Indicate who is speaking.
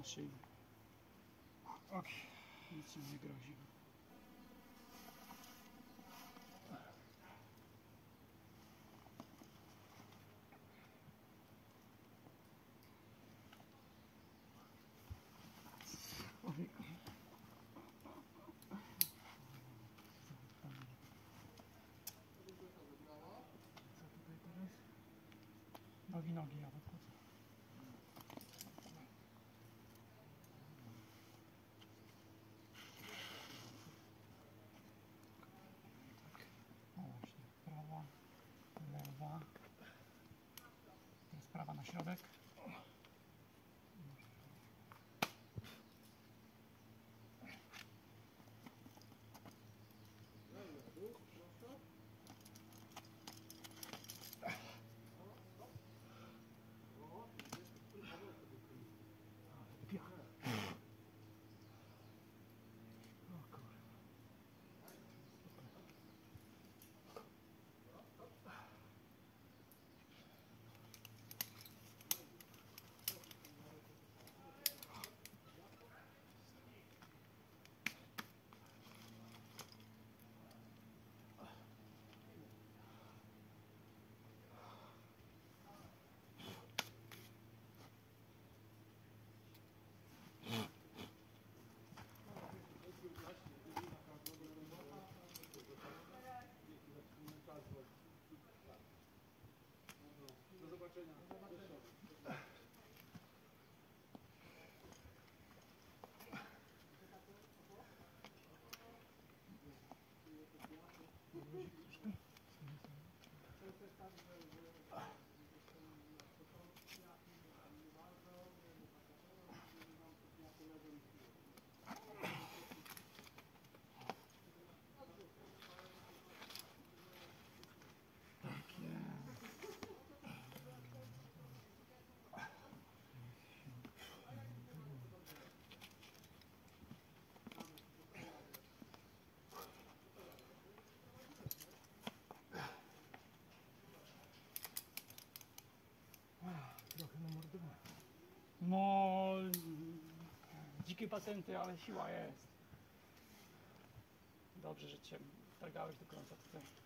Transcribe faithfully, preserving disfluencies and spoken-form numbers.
Speaker 1: na szyi. Ok, nic nam nie grozi. Oj. Co tutaj teraz? Nogi, nogi, ja wychodzę. Tak. O właśnie, prawa, lewa. Teraz prawa na środek.
Speaker 2: Do zobaczenia. Do zobaczenia.
Speaker 1: Trochę namordowałem. No, dzikie patenty, ale siła jest. Dobrze, że cię targałeś do końca tutaj.